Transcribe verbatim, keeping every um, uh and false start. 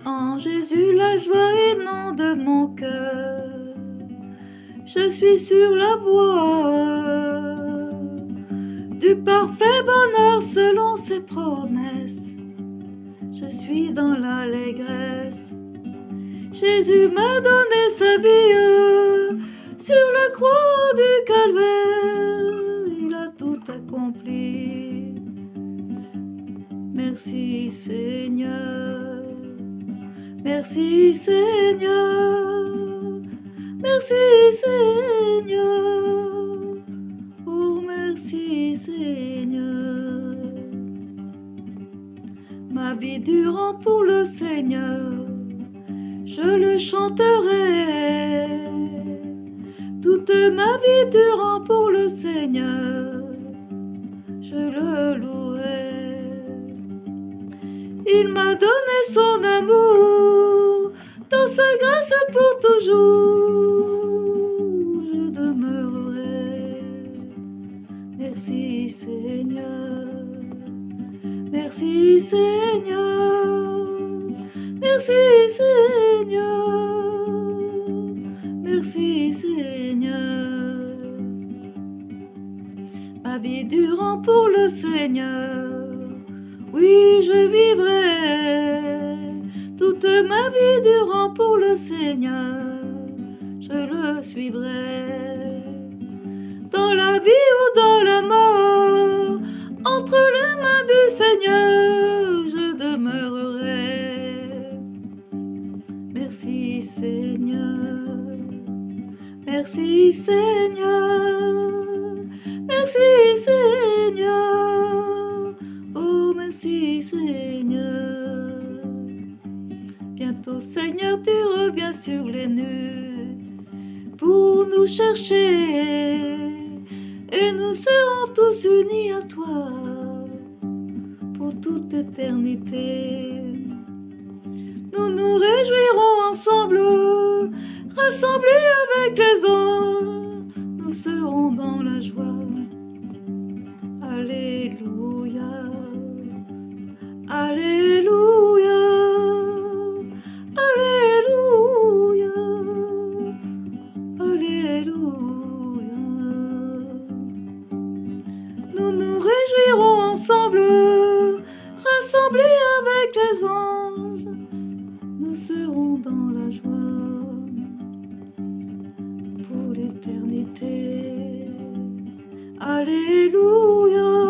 En Jésus la joie inonde mon cœur. Je suis sur la voie du parfait bonheur selon ses promesses. Je suis dans l'allégresse. Jésus m'a donné sa vie sur la croix du calvaire. Il a tout accompli. Merci Seigneur. Merci Seigneur. Merci Seigneur. Oh merci Seigneur. Ma vie durant pour le Seigneur, je le chanterai. Toute ma vie durant pour le Seigneur, je le louerai. Il m'a donné son amour, dans sa grâce pour toujours, je demeurerai. Merci Seigneur, merci Seigneur, merci Seigneur, merci Seigneur. Ma vie durant pour le Seigneur, oui je vivrai. Toute ma vie durant pour le Seigneur, je le suivrai. Dans la vie ou dans la mort, entre les mains du Seigneur, je demeurerai. Merci Seigneur, merci Seigneur, merci Seigneur, oh merci Seigneur. Bientôt Seigneur tu reviens sur les nues pour nous chercher et nous serons tous unis à toi pour toute éternité. Nous nous réjouirons ensemble, rassemblés avec les anges, nous serons dans la joie. Alléluia, Alléluia, Alléluia, Alléluia. Nous nous réjouirons ensemble, rassemblés avec les anges, nous serons dans la joie pour l'éternité. Alléluia.